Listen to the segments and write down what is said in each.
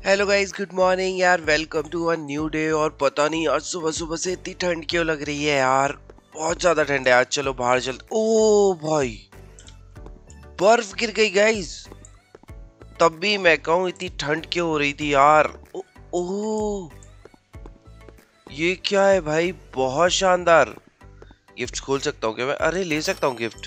Hello guys, good morning यार। Welcome to a new day. और पता नहीं आज सुबह सुबह से इतनी ठंड क्यों लग रही है यार। बहुत ज्यादा ठंड है आज। चलो बाहर चलते। ओ भाई, बर्फ गिर गई गाइस। तब भी मैं कहूँ इतनी ठंड क्यों हो रही थी यार। ओ ये क्या है भाई, बहुत शानदार। गिफ्ट खोल सकता हूँ क्या मैं? अरे ले सकता हूँ गिफ्ट।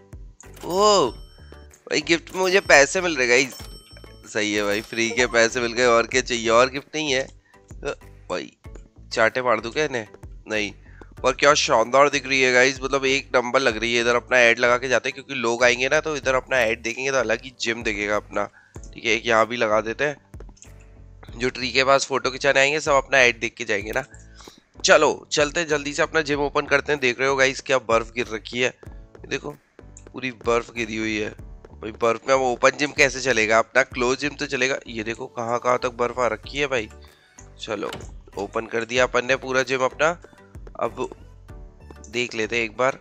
ओ भाई, गिफ्ट में मुझे पैसे मिल रहे गाइस। सही है भाई, फ्री के पैसे मिल गए। और क्या चाहिए? और गिफ्ट नहीं है भाई। चाटे मार दूं क्या इन्हें? नहीं। और क्या शानदार दिख रही है गाइस, मतलब एक नंबर लग रही है। इधर अपना ऐड लगा के जाते हैं क्योंकि लोग आएंगे ना, तो इधर अपना ऐड देखेंगे तो अलग ही जिम दिखेगा अपना। ठीक है, एक यहाँ भी लगा देते हैं। जो ट्री के पास फोटो खिंचाने आएंगे सब अपना ऐड देख के जाएंगे ना। चलो चलते हैं, जल्दी से अपना जिम ओपन करते हैं। देख रहे हो गाइस क्या बर्फ गिर रखी है। देखो पूरी बर्फ गिरी हुई है भाई। बर्फ में अब ओपन जिम कैसे चलेगा? अपना क्लोज जिम तो चलेगा। ये देखो कहाँ कहाँ तक बर्फ आ रखी है भाई। चलो ओपन कर दिया अपन ने पूरा जिम अपना। अब देख लेते हैं एक बार।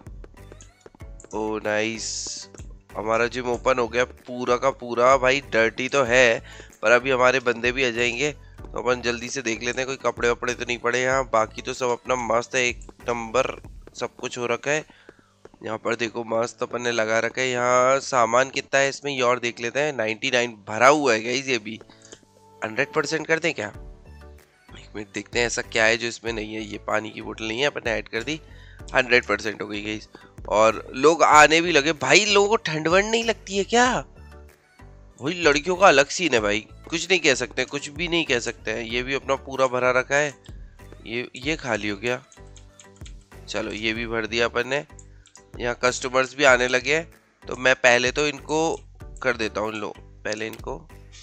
ओ नाइस, हमारा जिम ओपन हो गया पूरा का पूरा। भाई डर्टी तो है पर अभी हमारे बंदे भी आ जाएंगे तो अपन जल्दी से देख लेते हैं कोई कपड़े वपड़े तो नहीं पड़े यहाँ। बाकी तो सब अपना मस्त है, एक नंबर सब कुछ हो रखा है। यहाँ पर देखो मस्त अपन ने लगा रखा है। यहाँ सामान कितना है इसमें ये और देख लेते हैं। 99 भरा हुआ है गाइस। ये भी 100% कर दें क्या? एक मिनट देखते हैं ऐसा क्या है जो इसमें नहीं है। ये पानी की बोतल नहीं है, अपन ने ऐड कर दी। 100% हो गई गाइस। और लोग आने भी लगे भाई। लोगों को ठंड वंड नहीं लगती है क्या? वही लड़कियों का अलग सीन है भाई। कुछ नहीं कह सकते, कुछ भी नहीं कह सकते हैं। ये भी अपना पूरा भरा रखा है। ये खाली हो गया। चलो ये भी भर दिया अपन ने। यहाँ कस्टमर्स भी आने लगे हैं तो मैं पहले तो इनको कर देता हूँ। लो पहले इनको,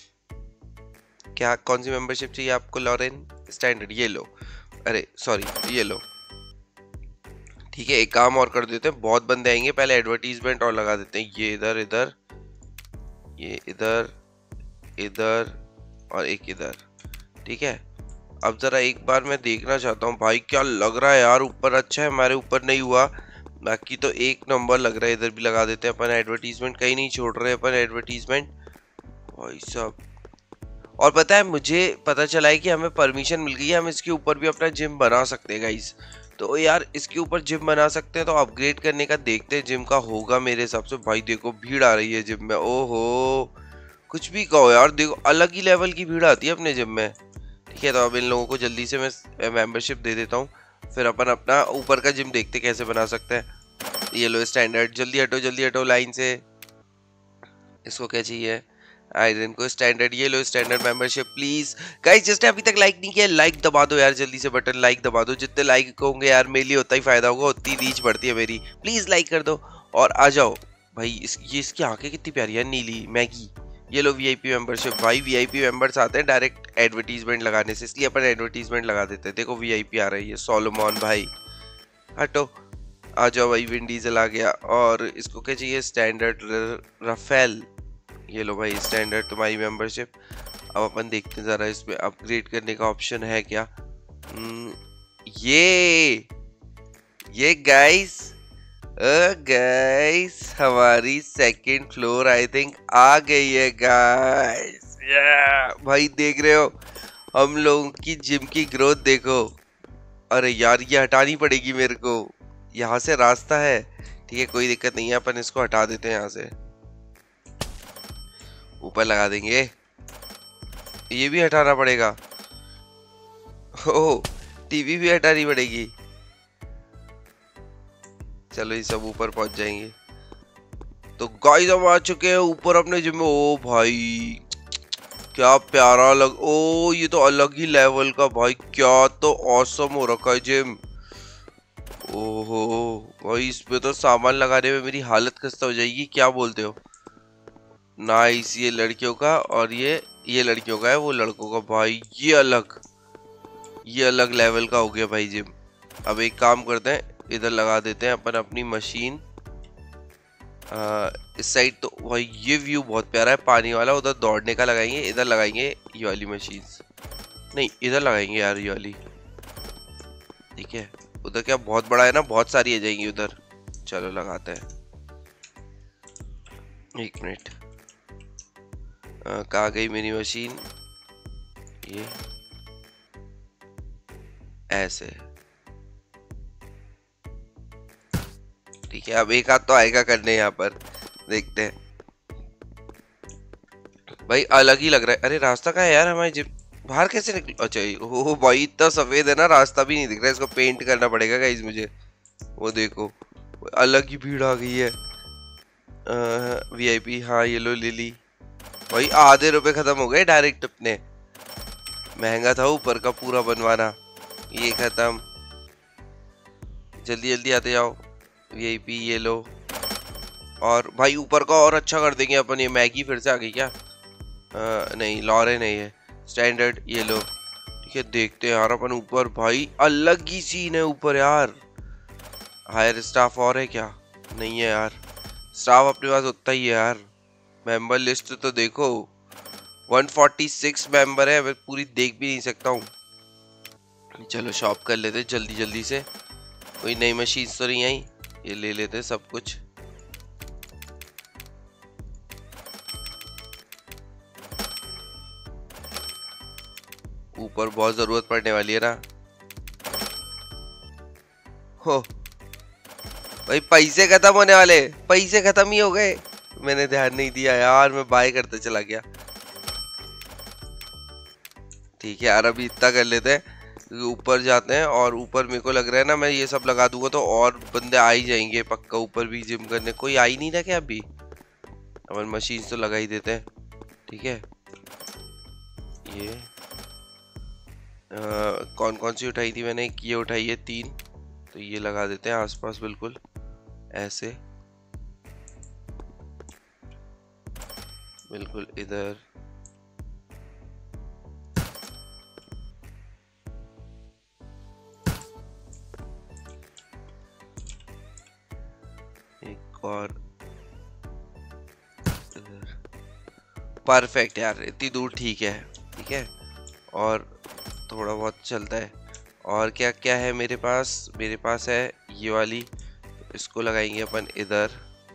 क्या कौन सी मेंबरशिप चाहिए आपको? लॉरेन स्टैंडर्ड, ये लो। अरे सॉरी, ये लो। ठीक है, एक काम और कर देते हैं। बहुत बंदे आएंगे, पहले एडवर्टीजमेंट और लगा देते हैं। ये इधर इधर, ये इधर इधर और एक इधर। ठीक है, अब जरा एक बार मैं देखना चाहता हूँ भाई क्या लग रहा है यार। ऊपर अच्छा है, हमारे ऊपर नहीं हुआ। बाकी तो एक नंबर लग रहा है। इधर भी लगा देते हैं अपन एडवर्टीजमेंट, कहीं नहीं छोड़ रहे अपन एडवर्टीजमेंट भाई साहब। और पता है मुझे पता चला है कि हमें परमिशन मिल गई है, हम इसके ऊपर भी अपना जिम बना सकते हैं गाइस। तो यार इसके ऊपर जिम बना सकते हैं तो अपग्रेड करने का देखते हैं जिम का होगा मेरे हिसाब से। भाई देखो भीड़ आ रही है जिम में। ओहो, कुछ भी कहो यार, देखो अलग ही लेवल की भीड़ आती है अपने जिम में। ठीक है, तो अब इन लोगों को जल्दी से मैं मेंबरशिप दे देता हूँ। फिर अपन अपना ऊपर का जिम देखते कैसे बना सकते हैं। ये लो स्टैंडर्ड, जल्दी हटो लाइन से। इसको क्या चाहिए? आयरन को स्टैंडर्ड, ये लो स्टैंडर्ड मेंबरशिप प्लीज। गाइस जिसने अभी तक लाइक नहीं किया लाइक दबा दो यार, जल्दी से बटन लाइक दबा दो। जितने लाइक होंगे यार मेरे लिए उतना ही फायदा होगा, उतनी रीच बढ़ती है मेरी। प्लीज लाइक कर दो और आ जाओ भाई। ये इसकी आंखें कितनी प्यारी है, नीली मैगी। ये लो वीआईपी मेंबरशिप। भाई वीआईपी मेंबर्स आते हैं डायरेक्ट एडवर्टीजमेंट लगाने से, इसलिए अपन एडवर्टीजमेंट लगा देते हैं। देखो वीआईपी आ रही है, सोलोमॉन भाई। हटो, आ जाओ भाई। विन डीजल आ गया। और इसको क्या चाहिए? स्टैंडर्ड राफेल। ये लो भाई स्टैंडर्ड तुम्हारी मेंबरशिप। अब अपन देखते हैं जरा इसमें अपग्रेड करने का ऑप्शन है क्या। ये ये गाइस, गाइस हमारी सेकंड फ्लोर आई थिंक आ गई है गाइस। भाई देख रहे हो हम लोगों की जिम की ग्रोथ देखो। अरे यार ये हटानी पड़ेगी मेरे को। यहाँ से रास्ता है। ठीक है कोई दिक्कत नहीं है, अपन इसको हटा देते हैं यहाँ से। ऊपर लगा देंगे। ये भी हटाना पड़ेगा। ओह, टीवी भी हटानी पड़ेगी। चलो ये सब ऊपर पहुंच जाएंगे। तो गाइस हम आ चुके हैं ऊपर अपने जिम में। ओ भाई क्या प्यारा लग। ओ ये तो अलग ही लेवल का भाई, क्या तो ऑसम हो रखा है जिम। ओहो भाई, इसमें तो सामान लगाने में मेरी हालत खस्ता हो जाएगी। क्या बोलते हो? नाइस, ये लड़कियों का और ये लड़कियों का है, वो लड़कों का। भाई ये अलग लेवल का हो गया भाई जिम। अब एक काम करते हैं, इधर लगा देते हैं अपन अपनी मशीन। इस साइड तो भाई ये व्यू बहुत प्यारा है पानी वाला। उधर दौड़ने का लगाएंगे, इधर लगाएंगे ये वाली मशीन। नहीं इधर लगाएंगे यार ये वाली। ठीक है, उधर क्या बहुत बड़ा है ना, बहुत सारी आ जाएंगी उधर। चलो लगाते हैं। एक मिनट, कहाँ गई मेरी मशीन? ये ऐसे, ठीक है। अब एक हाथ तो आएगा करने, यहाँ पर देखते हैं। भाई अलग ही लग रहा है। अरे रास्ता कहाँ है यार हमारे जिम? बाहर कैसे निकल? अच्छा ओ भाई इतना सफेद है ना, रास्ता भी नहीं दिख रहा है। इसको पेंट करना पड़ेगा गाइस मुझे। वो देखो अलग ही भीड़ आ गई है। वीआईपी, हाँ ये लो ले ली। भाई आधे रुपए खत्म हो गए डायरेक्ट अपने। महंगा था ऊपर का पूरा बनवाना। ये खत्म, जल्दी जल्दी आते जाओ। वीआईपी ये लो। और भाई ऊपर का और अच्छा कर देंगे अपन। ये मैगी फिर से आ गई क्या? नहीं लॉरे नहीं है, स्टैंडर्ड ये लो। ठीक है देखते हैं यार अपन ऊपर। भाई अलग ही सीन है ऊपर यार। हायर स्टाफ और है क्या? नहीं है यार, स्टाफ अपने पास उतना ही है यार। मेंबर लिस्ट तो देखो 146 मेंबर है, मैं पूरी देख भी नहीं सकता हूँ। चलो शॉप कर लेते जल्दी जल्दी से। कोई नई मशीन तो नहीं आई, ये ले लेते सब कुछ। ऊपर बहुत जरूरत पड़ने वाली है ना। हो भाई पैसे खत्म होने वाले, पैसे खत्म ही हो गए। मैंने ध्यान नहीं दिया यार, मैं बाय करते चला गया। ठीक है यार अभी इतना कर लेते हैं, ऊपर जाते हैं। और ऊपर मेरे को लग रहा है ना, मैं ये सब लगा दूंगा तो और बंदे आ ही जाएंगे पक्का ऊपर भी जिम करने। कोई आ ही नहीं रहा क्या अभी? अपन मशीन तो लगा ही देते हैं। ठीक है ये कौन कौन सी उठाई थी मैंने? ये उठाई है 3, तो ये लगा देते हैं आसपास बिल्कुल ऐसे, बिल्कुल इधर। एक और इधर। परफेक्ट यार, इतनी दूर ठीक है। ठीक है और थोड़ा बहुत चलता है। और क्या क्या है मेरे पास? मेरे पास है ये वाली, तो इसको लगाएंगे अपन इधर।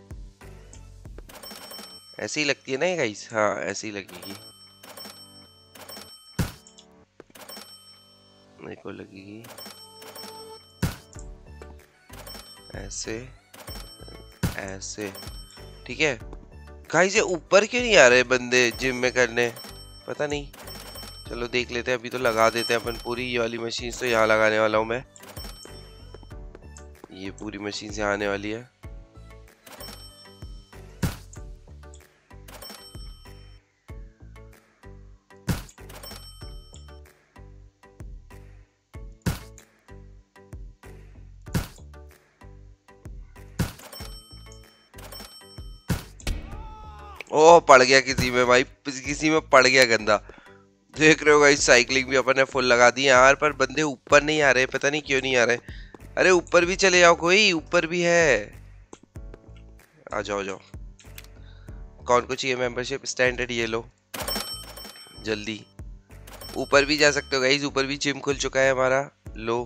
ऐसे ही लगती है ना ये गाइस? हाँ ऐसे ही लगेगी, मेरे को लगेगी ऐसे ऐसे। ठीक है गाइस ये ऊपर क्यों नहीं आ रहे बंदे जिम में करने? पता नहीं, चलो देख लेते हैं। अभी तो लगा देते हैं अपन पूरी। ये वाली मशीन तो यहाँ लगाने वाला हूँ मैं, ये पूरी मशीन से आने वाली है। ओह पड़ गया किसी में भाई, किसी में पड़ गया गंदा। देख रहे हो गाइस साइकिलिंग भी अपन ने फुल लगा दी यार, पर बंदे ऊपर नहीं आ रहे, पता नहीं क्यों नहीं आ रहे। अरे ऊपर भी चले जाओ, कोई ऊपर भी है। आ जाओ जाओ। कौन को चाहिए मेंबरशिप? स्टैंडर्ड ये लो जल्दी। ऊपर भी जा सकते हो गाइस, ऊपर भी जिम खुल चुका है हमारा। लो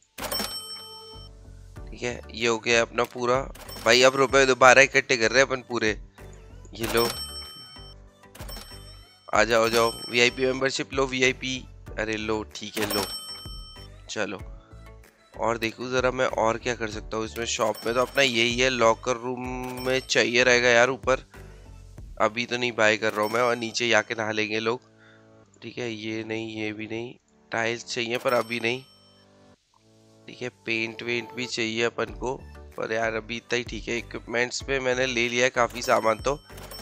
ठीक है ये हो गया अपना पूरा। भाई अब रुपए दोबारा इकट्ठे कर रहे हैं अपन पूरे। ये लो आ जाओ जाओ। वीआईपी मेंबरशिप लो वीआईपी। अरे लो ठीक है लो। चलो और देखूं जरा मैं और क्या कर सकता हूँ इसमें। शॉप में तो अपना यही है, लॉकर रूम में चाहिए रहेगा यार ऊपर। अभी तो नहीं बाय कर रहा हूँ मैं, और नीचे जाके नहा लेंगे लोग। ठीक है ये नहीं, ये भी नहीं। टाइल्स चाहिए पर अभी नहीं। ठीक है पेंट वेंट भी चाहिए अपन को, पर यार अभी इतना ही ठीक है। इक्विपमेंट्स पे मैंने ले लिया है काफी सामान तो।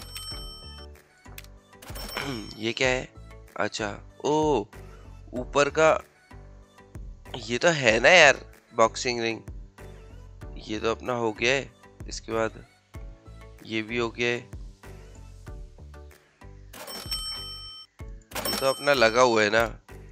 ये क्या है? अच्छा ओ ऊपर का ये तो है ना यार, बॉक्सिंग रिंग। ये तो अपना हो गया है। इसके बाद ये भी हो गया है। ये तो अपना लगा हुआ है ना।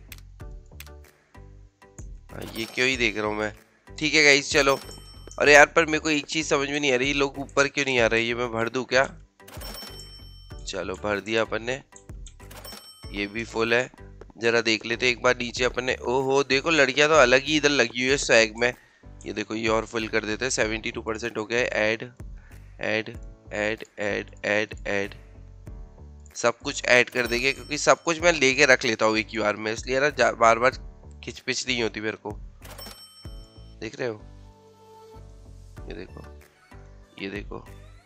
ये क्यों ही देख रहा हूँ मैं। ठीक है गाइस चलो। अरे यार पर मेरे को एक चीज समझ में नहीं आ रही, लोग ऊपर क्यों नहीं आ रहे? ये मैं भर दूं क्या? चलो भर दिया अपन ने। ये भी फुल है। जरा देख लेते एक बार नीचे अपन ने। ओहो देखो लड़कियां तो अलग ही इधर लगी हुई है स्वैग में। ये देखो ये और फुल कर देते हैं। 72% हो गया है। Add add add add add add. सब कुछ ऐड कर देंगे, क्योंकि सब कुछ मैं लेके रख लेता हूँ एक ही बार में, इसलिए ना बार बार खिचपिच नहीं होती मेरे को। देख रहे हो, ये देखो, ये देखो,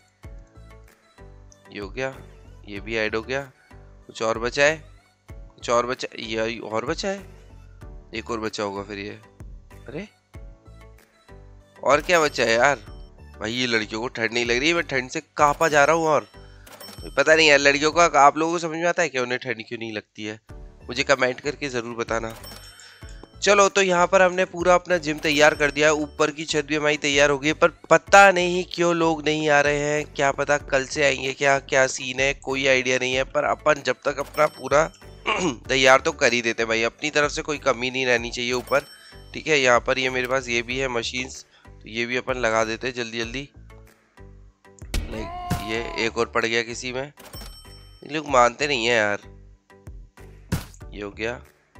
ये हो गया, ये भी ऐड हो गया। कुछ और बचा है, कुछ और बचा, ये और बचा है, एक और बचा होगा फिर ये। अरे और क्या बचा है यार? भाई ये लड़कियों को ठंड नहीं लग रही है, मैं ठंड से कांपा जा रहा हूँ। और पता नहीं यार लड़कियों का, आप लोगों को समझ में आता है कि उन्हें ठंड क्यों नहीं लगती है? मुझे कमेंट करके जरूर बताना। चलो तो यहाँ पर हमने पूरा अपना जिम तैयार कर दिया है, ऊपर की छत भी हमारी तैयार हो गई है, पर पता नहीं क्यों लोग नहीं आ रहे हैं। क्या पता कल से आएंगे, क्या क्या सीन है, कोई आइडिया नहीं है। पर अपन जब तक अपना पूरा तैयार तो कर ही देते भाई, अपनी तरफ से कोई कमी नहीं रहनी चाहिए ऊपर। ठीक है, यहाँ पर ये मेरे पास ये भी है मशीन्स, तो ये भी अपन लगा देते हैं जल्दी जल्दी। लाइक ये एक और पड़ गया किसी में, ये लोग मानते नहीं है यार। ये हो गया,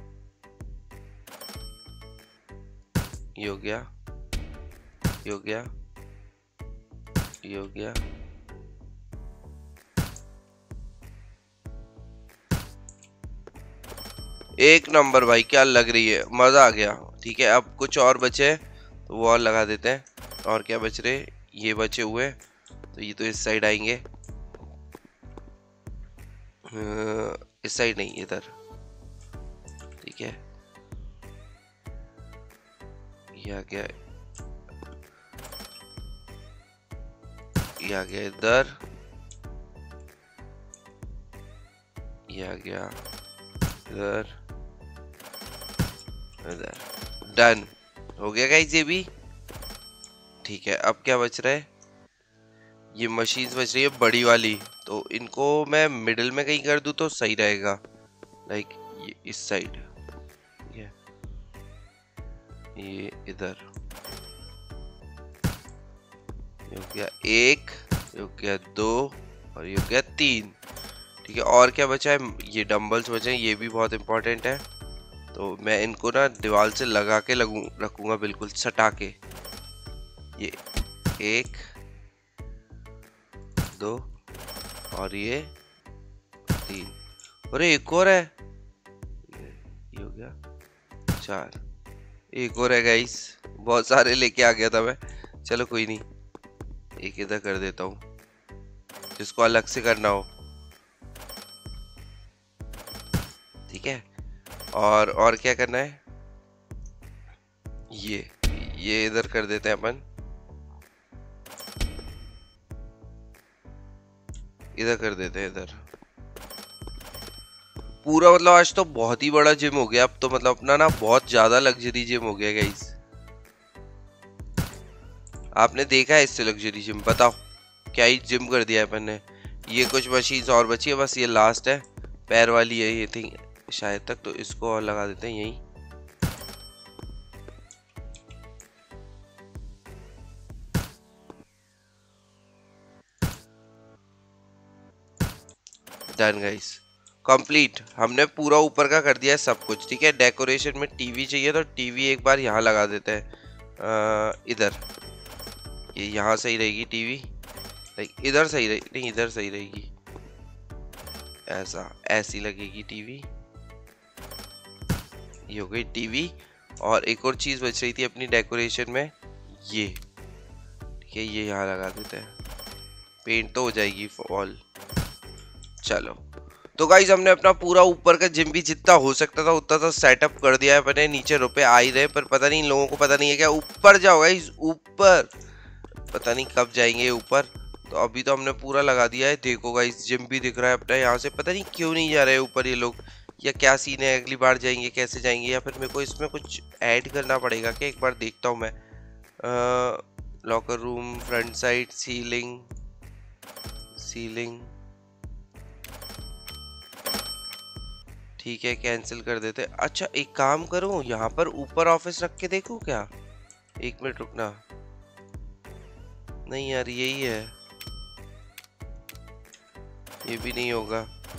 ये हो गया, ये हो गया, ये हो गया। एक नंबर भाई, क्या लग रही है, मजा आ गया। ठीक है, अब कुछ और बचे तो वो और लगा देते हैं। और क्या बच रहे, ये बचे हुए, तो ये तो इस साइड आएंगे, इस साइड नहीं, इधर। ठीक है, ये आ गया, ये आ गया इधर, ये आ गया इधर, इधर। डन हो गया गाइस ये भी। ठीक है, अब क्या बच रहा है, ये मशीन्स बच रही है बड़ी वाली, तो इनको मैं मिडिल में कहीं कर दूं तो सही रहेगा। लाइक ये इस साइड, ये इधर। ये हो गया एक, ये हो गया दो, और ये हो गया तीन। ठीक है, और क्या बचा है, ये डंबल्स बचे हैं, ये भी बहुत इंपॉर्टेंट है। तो मैं इनको ना दीवार से लगा के रखूंगा बिल्कुल सटा के। ये एक, दो, और ये तीन, अरे एक और है, ये हो गया चार, एक और है गाइस। बहुत सारे लेके आ गया था मैं, चलो कोई नहीं, एक इधर कर देता हूँ, जिसको अलग से करना हो। ठीक है, और क्या करना है, ये इधर कर देते हैं अपन, इधर कर देते हैं इधर। पूरा मतलब आज तो बहुत ही बड़ा जिम हो गया, अब तो मतलब अपना ना बहुत ज्यादा लग्जरी जिम हो गया गाइस। आपने देखा है इससे लग्जरी जिम? बताओ, क्या ही जिम कर दिया है अपन ने। ये कुछ मशीन्स और बची है, बस ये लास्ट है, पैर वाली है ये थी शायद तक, तो इसको और लगा देते हैं यहीं। Done guys, complete. हमने पूरा ऊपर का कर दिया है सब कुछ। ठीक है, डेकोरेशन में टीवी चाहिए तो टीवी एक बार यहाँ लगा देते हैं, इधर। ये यहाँ सही रहेगी टीवी, लाइक इधर सही रहेगी, नहीं इधर सही रहेगी, ऐसी लगेगी टीवी। ये हो गई टीवी। और एक और चीज बच रही थी अपनी डेकोरेशन में, ये। ठीक है, ये यहाँ लगा देते हैं, पेंट तो हो जाएगी वॉल। चलो तो गाइज हमने अपना पूरा ऊपर का जिम भी जितना हो सकता था उतना तो सेटअप कर दिया है अपने। नीचे रुपए आ ही रहे, पर पता नहीं इन लोगों को पता नहीं है क्या ऊपर जाओ गाइज, ऊपर पता नहीं कब जाएंगे ऊपर। तो अभी तो हमने पूरा लगा दिया है, देखो गाइज जिम भी दिख रहा है अपना यहाँ से। पता नहीं क्यों नहीं जा रहे ऊपर ये लोग, या क्या सीन है, अगली बार जाएंगे कैसे जाएंगे, या फिर मेरे को इसमें कुछ ऐड करना पड़ेगा क्या, एक बार देखता हूँ मैं। Locker room, front side, ceiling, ceiling, ठीक है कैंसिल कर देते। अच्छा एक काम करूं, यहाँ पर ऊपर ऑफिस रख के देखूं क्या? एक मिनट रुकना, नहीं यार यही है, ये भी नहीं होगा।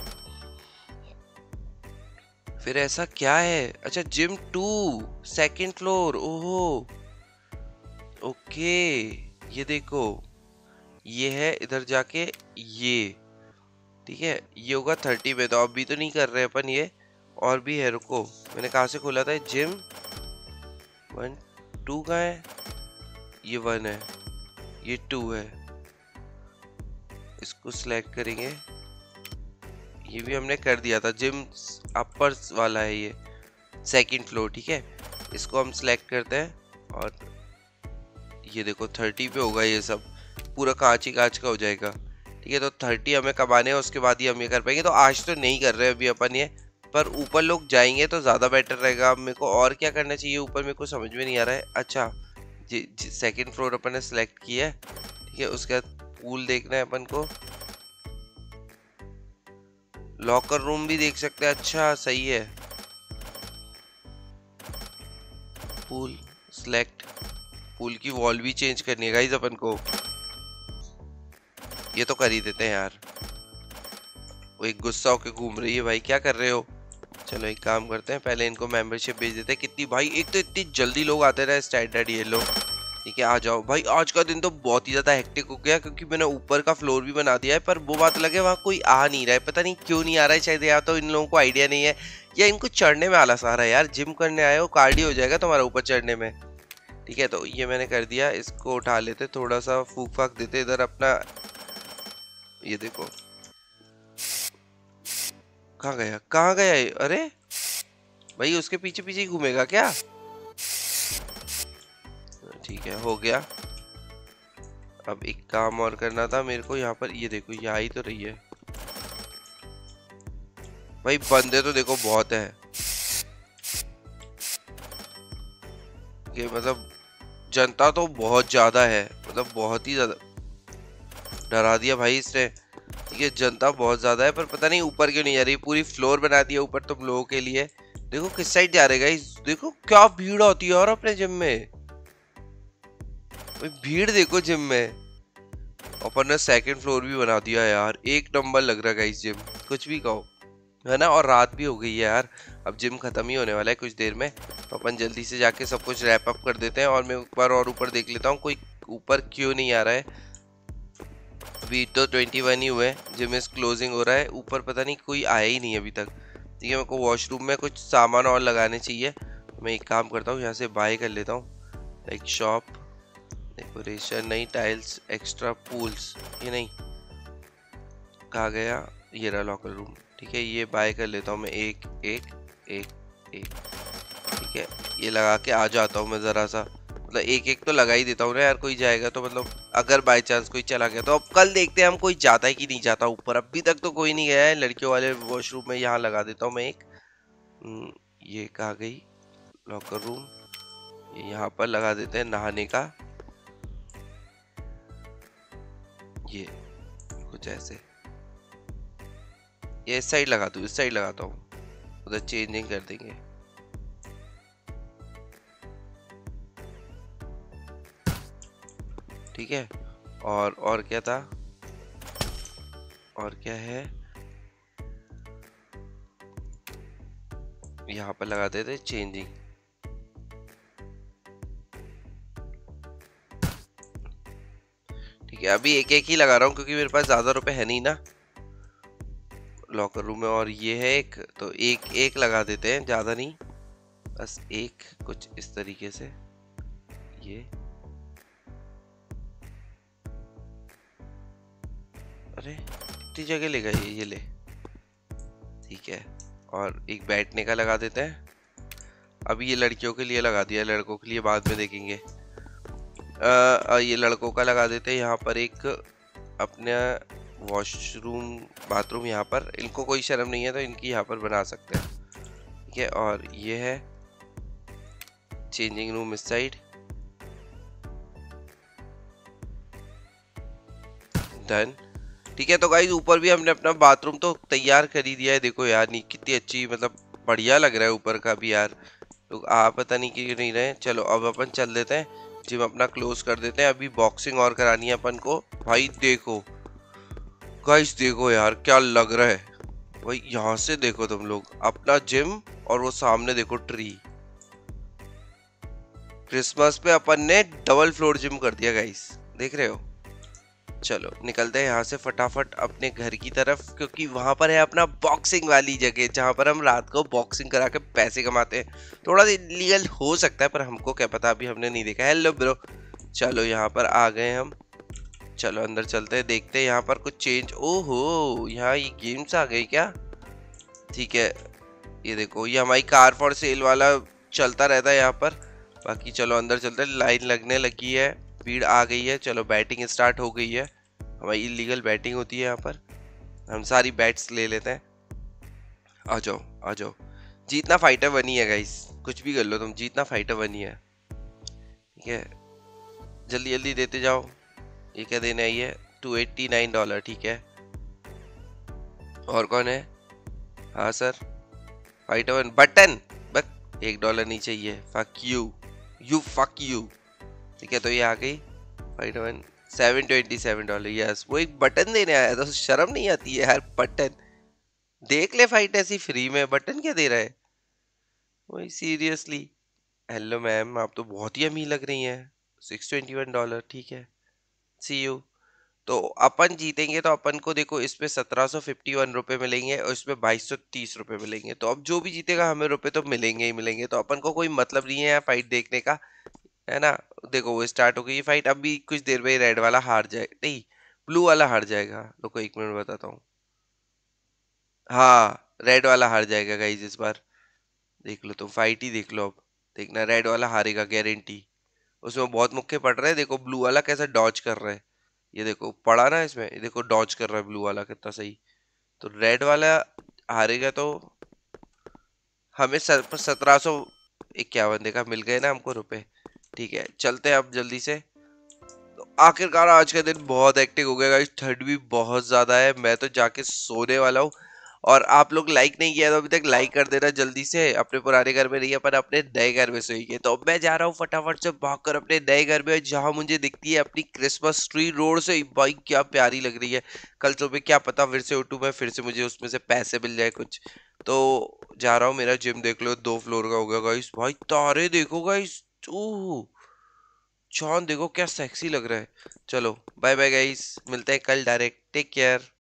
फिर ऐसा क्या है? अच्छा जिम 2 सेकंड फ्लोर, ओहो ओके, ये देखो ये है, इधर जाके ये ठीक है, ये होगा 30 पे, तो अभी तो नहीं कर रहे अपन ये, और भी है। रुको, मैंने कहाँ से खोला था जिम? 1 2 कहाँ है? ये 1 है, ये 2 है, इसको सिलेक्ट करेंगे। ये भी हमने कर दिया था, जिम अपर वाला है ये, सेकंड फ्लोर। ठीक है, इसको हम सिलेक्ट करते हैं और ये देखो 30 पे होगा, ये सब पूरा कांच ही कांच का हो जाएगा। ठीक है, तो 30 हमें कमाने हैं, उसके बाद ही हम ये कर पाएंगे। तो आज तो नहीं कर रहे अभी अपन ये, पर ऊपर लोग जाएंगे तो ज़्यादा बेटर रहेगा। अब मेरे को और क्या करना चाहिए ऊपर, मेरे को समझ में नहीं आ रहा है। अच्छा, सेकंड फ्लोर अपन ने सिलेक्ट किया है। ठीक है, उसके बाद पूल देखना है अपन को, लॉकर रूम भी देख सकते हैं। अच्छा सही है, पूल सिलेक्ट, पूल की वॉल भी चेंज करनी है गाइस अपन को। ये तो कर ही देते हैं यार। वो एक गुस्सा होके घूम रही है, भाई क्या कर रहे हो? चलो एक काम करते हैं, पहले इनको मेंबरशिप भेज देते हैं। कितनी भाई, एक तो इतनी जल्दी लोग आते रहे स्टैंडर्ड ये लोग। ठीक है, आ जाओ भाई। आज का दिन तो बहुत ही ज्यादा हेक्टिक हो गया, क्योंकि मैंने ऊपर का फ्लोर भी बना दिया है, पर वो बात लगे वहाँ कोई आ नहीं रहा है। पता नहीं क्यों नहीं आ रहा है, शायद या तो इन लोगों को आइडिया नहीं है, या इनको चढ़ने में आलस आ रहा है। यार जिम करने आए हो, कार्डियो हो जाएगा तुम्हारा ऊपर चढ़ने में। ठीक है, तो ये मैंने कर दिया। इसको उठा लेते, थोड़ा सा फूक फाक देते इधर अपना। ये देखो कहाँ गया, कहाँ गया ये? अरे भाई उसके पीछे पीछे ही घूमेगा क्या? ठीक है, हो गया। अब एक काम और करना था मेरे को यहाँ पर। ये देखो, ये आ ही तो रही है भाई। बंदे तो देखो बहुत है, ये मतलब जनता तो बहुत ज्यादा है, मतलब बहुत ही ज्यादा। डरा दिया भाई इसने। ठीक है, जनता बहुत ज्यादा है, पर पता नहीं ऊपर क्यों नहीं आ रही। पूरी फ्लोर बना दिया ऊपर तुम लोगों के लिए। देखो किस साइड जा रहे गाइस, देखो क्या भीड़ होती है और अपने जिम में। भीड़ देखो जिम में। अपन ने सेकंड फ्लोर भी बना दिया यार, एक नंबर लग रहा है गाइस जिम, कुछ भी कहो, है ना। और रात भी हो गई है यार, अब जिम खत्म ही होने वाला है कुछ देर में। तो अपन जल्दी से जाके सब कुछ रैप अप कर देते हैं। और मैं एक बार और ऊपर देख लेता हूँ, कोई ऊपर क्यों नहीं आ रहा है। अभी तो 21 ही हुए, जिम इज क्लोजिंग हो रहा है। ऊपर पता नहीं कोई आया ही नहीं अभी तक। ठीक है, मेरे को वॉशरूम में कुछ सामान और लगाने चाहिए। मैं एक काम करता हूँ, यहाँ से बाय कर लेता हूँ। एक शॉप, डेकोरेशन नहीं, टाइल्स एक्स्ट्रा, पूल्स, ये नहीं, कहाँ गया? ये रहा लॉकर रूम। ठीक है, ये बाय कर लेता हूँ मैं। एक एक एक एक। ठीक है, ये लगा के आ जाता हूँ मैं ज़रा सा, मतलब एक एक तो लगा ही देता हूँ ना यार, कोई जाएगा तो, मतलब अगर बाय चांस कोई चला गया तो। अब कल देखते हैं हम कोई जाता है कि नहीं जाता ऊपर। अभी तक तो कोई नहीं गया है लड़कियों वाले वॉशरूम में। यहाँ लगा देता हूँ मैं एक। ये कहाँ गई लॉकर रूम? ये यहाँ पर लगा देते हैं नहाने का। ये कुछ ऐसे, ये इस साइड लगा दूँ, इस साइड लगाता हूँ, उधर चेंजिंग कर देंगे। ठीक है, और क्या था, और क्या है, यहाँ पर लगा देते चेंजिंग। ठीक है, अभी एक एक ही लगा रहा हूँ, क्योंकि मेरे पास ज्यादा रुपए है नहीं ना लॉकर रूम में। और ये है एक, तो एक एक लगा देते हैं, ज्यादा नहीं, बस एक, कुछ इस तरीके से। ये अरे इतनी जगह ले गए ये ले। ठीक है, और एक बैठने का लगा देते हैं। अभी ये लड़कियों के लिए लगा दिया, लड़कों के लिए बाद में देखेंगे। ये लड़कों का लगा देते हैं यहाँ पर एक, अपने वॉशरूम बाथरूम यहाँ पर। इनको कोई शर्म नहीं है तो इनकी यहाँ पर बना सकते हैं। ठीक है, और ये है चेंजिंग रूम इस साइड। डन। ठीक है, तो गाइस ऊपर भी हमने अपना बाथरूम तो तैयार कर ही दिया है। देखो यार, नहीं कितनी अच्छी, मतलब बढ़िया लग रहा है ऊपर का भी यार। लोग आ पता नहीं क्यों नहीं रहे। चलो अब अपन चल देते हैं, जिम अपना क्लोज कर देते हैं। अभी बॉक्सिंग और करानी है अपन को। भाई देखो गाइस, देखो यार क्या लग रहा है भाई। यहाँ से देखो तुम लोग अपना जिम, और वो सामने देखो ट्री। क्रिसमस पे अपन ने डबल फ्लोर जिम कर दिया गाइस, देख रहे हो। चलो निकलते हैं यहाँ से फटाफट अपने घर की तरफ, क्योंकि वहां पर है अपना बॉक्सिंग वाली जगह जहां पर हम रात को बॉक्सिंग करा के पैसे कमाते हैं। थोड़ा इलीगल हो सकता है पर हमको क्या पता, अभी हमने नहीं देखा। हेलो ब्रो, चलो यहाँ पर आ गए हम। चलो अंदर चलते हैं, देखते हैं यहाँ पर कुछ चेंज। ओहो, यहाँ ये गेम्स आ गई क्या? ठीक है, ये देखो ये हमारी कार फॉर सेल वाला चलता रहता है यहाँ पर। बाकी चलो अंदर चलते हैं, लाइन लगने लगी है, भीड़ आ गई है। चलो बैटिंग स्टार्ट हो गई है, हमारी इलीगल बैटिंग होती है यहाँ पर। हम सारी बैट्स ले लेते हैं। आ जाओ आ जाओ, जीतना फाइटर बनी है गाइस, कुछ भी कर लो तुम, जीतना फाइटर बनी है। ठीक है, जल्दी जल्दी देते जाओ। ये क्या देना है? ये $289, ठीक है। और कौन है? हाँ सर, फाइटर वन बटन, बस $1 नहीं चाहिए। Fuck you, you fuck you. ठीक है, तो ये आ गई फाइटर वन, $727। यस, वो एक बटन देने आया था, तो शर्म नहीं आती है यार? बटन देख ले, फाइट ऐसी फ्री में, बटन क्या दे रहा है? वही सीरियसली। हेलो मैम, आप तो बहुत ही अमीर लग रही हैं। $621, ठीक है, सी यू। तो अपन जीतेंगे तो अपन को देखो इसमें ₹1751 मिलेंगे और इसमें ₹2230 मिलेंगे। तो अब जो भी जीतेगा हमें रुपए तो मिलेंगे ही मिलेंगे, तो अपन को कोई मतलब नहीं है यार फाइट देखने का, है ना? देखो वो स्टार्ट हो गई फाइट, अभी कुछ देर में रेड वाला हार जाए, नहीं ब्लू वाला हार जाएगा। रुको एक मिनट बताता हूँ। हाँ, रेड वाला हार जाएगा गाइस इस बार। देख लो तुम, फाइट ही देख लो अब। देखना रेड वाला हारेगा गारंटी। उसमें बहुत मुक्के पड़ रहे हैं, देखो ब्लू वाला कैसा डॉज कर रहा है। ये देखो पड़ा ना इसमें, ये देखो डॉज कर रहा है ब्लू वाला कितना सही। तो रेड वाला हारेगा तो हमें 1751 देखा मिल गए ना हमको रुपए। ठीक है, चलते हैं अब जल्दी से। तो आखिरकार आज का दिन बहुत एक्टिव हो गया गाइस, ठंड भी बहुत ज्यादा है, मैं तो जाके सोने वाला हूँ। और आप लोग लाइक नहीं किया तो अभी तक लाइक कर देना जल्दी से। अपने पुराने घर में नहीं, अपन अपने नए घर में सोएंगे। तो अब मैं जा रहा हूँ फटाफट से भागकर अपने नए घर में, जहां मुझे दिखती है अपनी क्रिसमस ट्री रोड से। भाई क्या प्यारी लग रही है। कल सुबह क्या पता फिर से उठूं मैं, फिर से मुझे उसमें से पैसे मिल जाए कुछ। तो जा रहा हूँ, मेरा जिम देख लो 2 फ्लोर का हो गया गाइस। भाई तारे देखो गाइस, ओह चांद देखो क्या सेक्सी लग रहा है। चलो बाय बाय गाइस, मिलते हैं कल डायरेक्ट, टेक केयर।